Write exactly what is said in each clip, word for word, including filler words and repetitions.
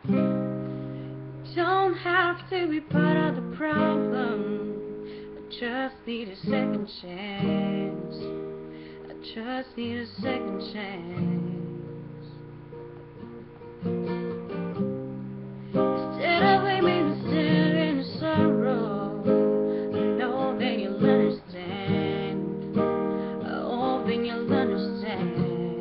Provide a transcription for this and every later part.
Don't have to be part of the problem. I just need a second chance. I just need a second chance. Instead of blaming the sin and the sorrow, I know that you'll understand. I hope that you'll understand.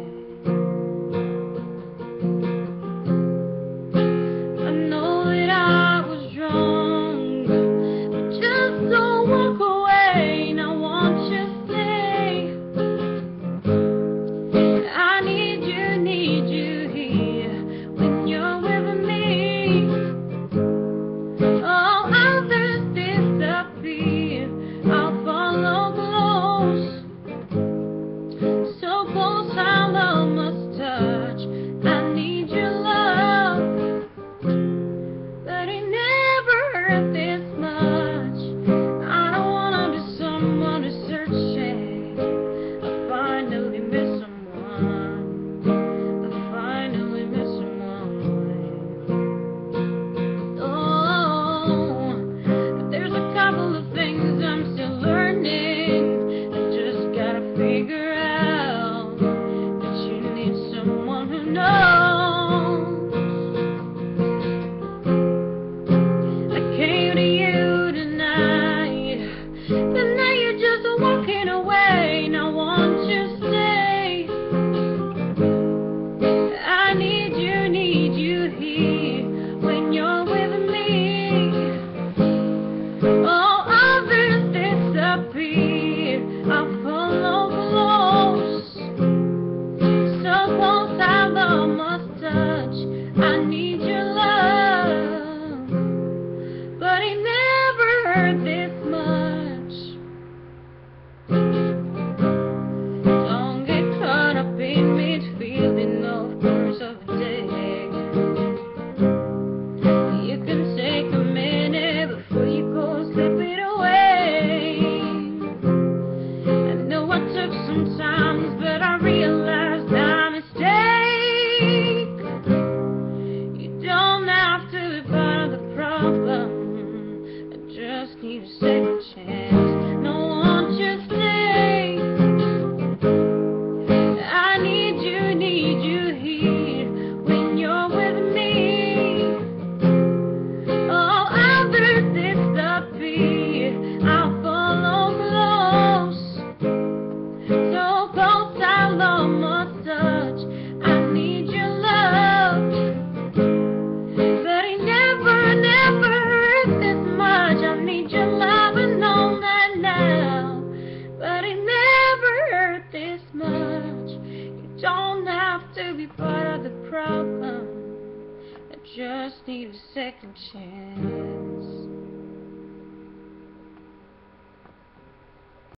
Need a second chance. No, won't you stay? I need you, need you here when you're with me. All others disappear. I'll follow close, so close I'll almost touch. I need your love, but it never, never hurts this much. I need your love and all that now, but it never hurt this much. You don't have to be part of the problem. I just need a second chance.